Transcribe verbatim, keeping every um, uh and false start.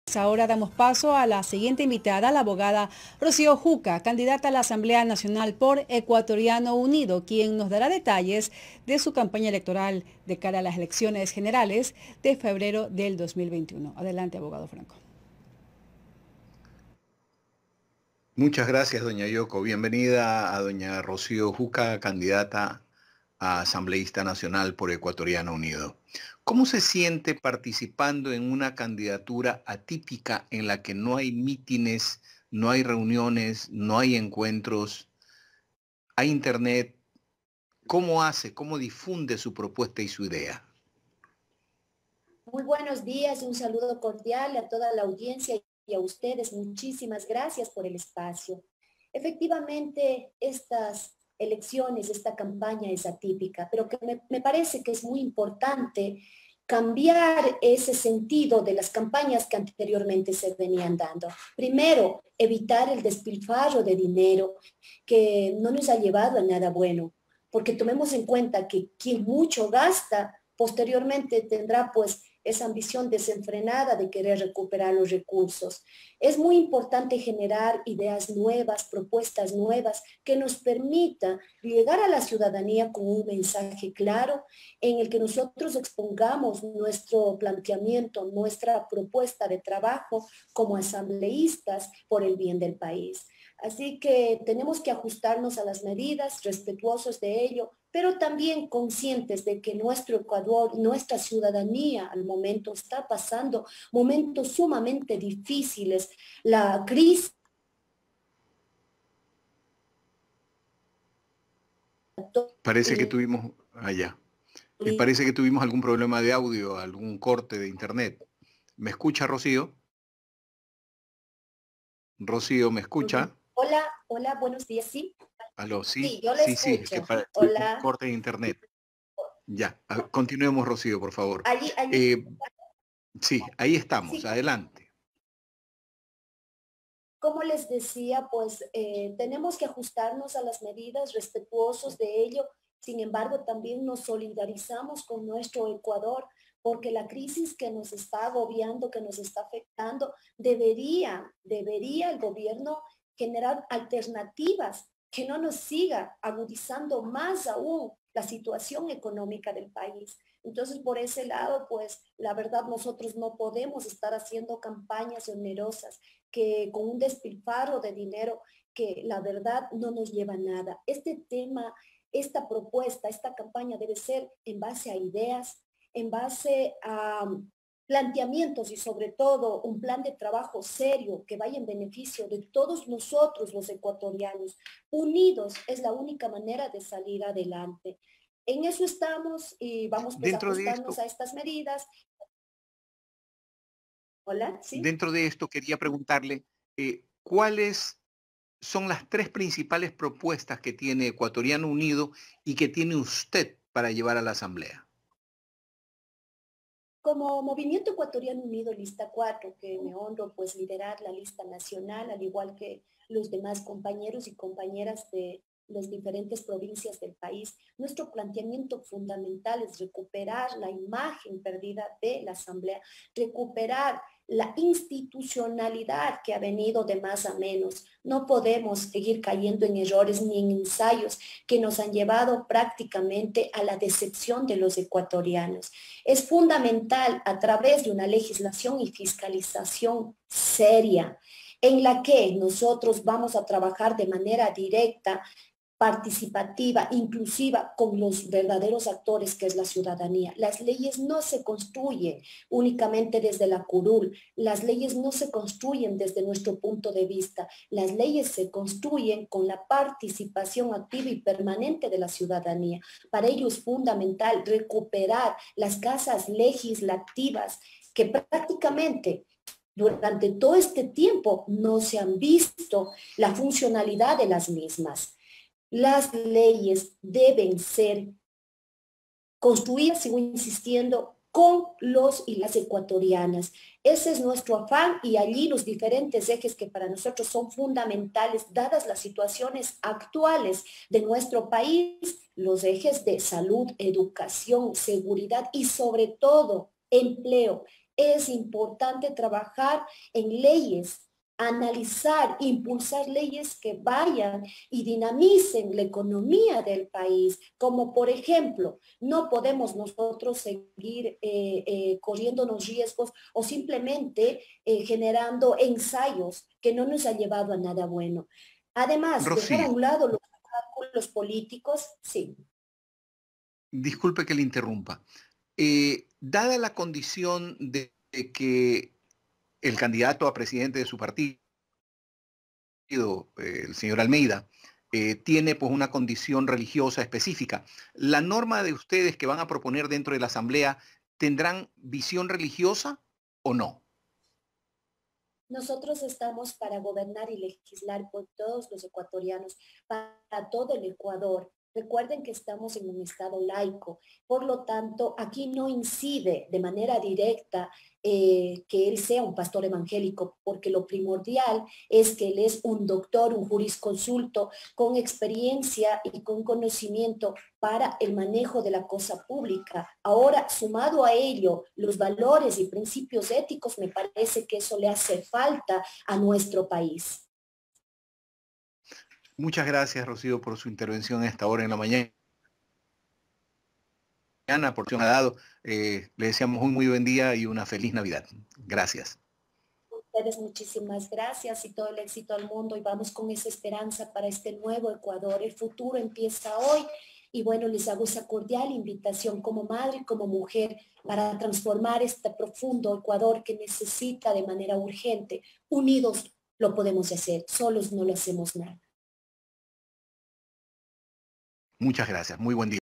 Ahora damos paso a la siguiente invitada, la abogada Rocío Juca, candidata a la Asamblea Nacional por Ecuatoriano Unido, quien nos dará detalles de su campaña electoral de cara a las elecciones generales de febrero del dos mil veintiuno. Adelante, abogado Franco. Muchas gracias, doña Yoko. Bienvenida a doña Rocío Juca, candidata a asambleísta nacional por Ecuatoriano Unido. ¿Cómo se siente participando en una candidatura atípica en la que no hay mítines, no hay reuniones, no hay encuentros, hay internet? ¿Cómo hace, cómo difunde su propuesta y su idea? Muy buenos días, un saludo cordial a toda la audiencia y a ustedes. Muchísimas gracias por el espacio. Efectivamente, estas elecciones, esta campaña es atípica, pero que me, me parece que es muy importante cambiar ese sentido de las campañas que anteriormente se venían dando. Primero, evitar el despilfarro de dinero que no nos ha llevado a nada bueno, porque tomemos en cuenta que quien mucho gasta, posteriormente tendrá pues esa ambición desenfrenada de querer recuperar los recursos. Es muy importante generar ideas nuevas, propuestas nuevas que nos permita llegar a la ciudadanía con un mensaje claro en el que nosotros expongamos nuestro planteamiento, nuestra propuesta de trabajo como asambleístas por el bien del país. Así que tenemos que ajustarnos a las medidas, respetuosos de ello, pero también conscientes de que nuestro Ecuador, nuestra ciudadanía al momento está pasando momentos sumamente difíciles. La crisis... Parece que tuvimos allá. Y parece que tuvimos algún problema de audio, algún corte de internet. ¿Me escucha, Rocío? Rocío, ¿me escucha? Hola, hola, buenos días, ¿sí? Aló, sí, Sí, yo le sí, sí, es que escucho. para un Hola. corte de internet. Ya, a- continuemos, Rocío, por favor. Allí, allí. Eh, sí, ahí estamos, Sí, adelante. como les decía, pues eh, tenemos que ajustarnos a las medidas, respetuosos de ello. Sin embargo, también nos solidarizamos con nuestro Ecuador, porque la crisis que nos está agobiando, que nos está afectando, debería, debería el gobierno generar alternativas que no nos siga agudizando más aún la situación económica del país. Entonces, por ese lado, pues la verdad nosotros no podemos estar haciendo campañas onerosas que con un despilfarro de dinero que la verdad no nos lleva a nada. Este tema, esta propuesta, esta campaña debe ser en base a ideas, en base a um, planteamientos y sobre todo un plan de trabajo serio que vaya en beneficio de todos nosotros los ecuatorianos. Unidos es la única manera de salir adelante. En eso estamos y vamos pues a Dentro de ajustarnos esto, a estas medidas. Hola, ¿sí? dentro de esto quería preguntarle, eh, ¿cuáles son las tres principales propuestas que tiene Ecuatoriano Unido y que tiene usted para llevar a la Asamblea? Como Movimiento Ecuatoriano Unido, lista cuatro, que me honro pues liderar la lista nacional, al igual que los demás compañeros y compañeras de las diferentes provincias del país, nuestro planteamiento fundamental es recuperar la imagen perdida de la Asamblea, recuperar la institucionalidad que ha venido de más a menos. No podemos seguir cayendo en errores ni en ensayos que nos han llevado prácticamente a la decepción de los ecuatorianos. Es fundamental a través de una legislación y fiscalización seria en la que nosotros vamos a trabajar de manera directa, participativa, inclusiva con los verdaderos actores que es la ciudadanía. Las leyes no se construyen únicamente desde la curul, las leyes no se construyen desde nuestro punto de vista, las leyes se construyen con la participación activa y permanente de la ciudadanía. Para ello es fundamental recuperar las casas legislativas que prácticamente durante todo este tiempo no se han visto la funcionalidad de las mismas. Las leyes deben ser construidas, sigo insistiendo, con los y las ecuatorianas. Ese es nuestro afán y allí los diferentes ejes que para nosotros son fundamentales, dadas las situaciones actuales de nuestro país, los ejes de salud, educación, seguridad y sobre todo empleo. es importante trabajar en leyes, analizar, impulsar leyes que vayan y dinamicen la economía del país, como por ejemplo, no podemos nosotros seguir eh, eh, corriéndonos riesgos o simplemente eh, generando ensayos que no nos ha llevado a nada bueno. Además, dejar a Rocío, un lado los cálculos políticos, sí. disculpe que le interrumpa. Eh, dada la condición de de que el candidato a presidente de su partido, eh, el señor Almeida, eh, tiene pues una condición religiosa específica. ¿La norma de ustedes que van a proponer dentro de la Asamblea tendrán visión religiosa o no? Nosotros estamos para gobernar y legislar por todos los ecuatorianos, para todo el Ecuador. Recuerden que estamos en un estado laico, por lo tanto, aquí no incide de manera directa eh, que él sea un pastor evangélico, porque lo primordial es que él es un doctor, un jurisconsulto con experiencia y con conocimiento para el manejo de la cosa pública. Ahora, sumado a ello, los valores y principios éticos, me parece que eso le hace falta a nuestro país. Muchas gracias, Rocío, por su intervención a esta hora en la mañana. Por su ha dado. Eh, le deseamos un muy buen día y una feliz Navidad. Gracias. Ustedes muchísimas gracias y todo el éxito al mundo y vamos con esa esperanza para este nuevo Ecuador. El futuro empieza hoy y bueno, les hago esa cordial invitación como madre y como mujer para transformar este profundo Ecuador que necesita de manera urgente. Unidos lo podemos hacer, solos no lo hacemos nada. Muchas gracias. Muy buen día.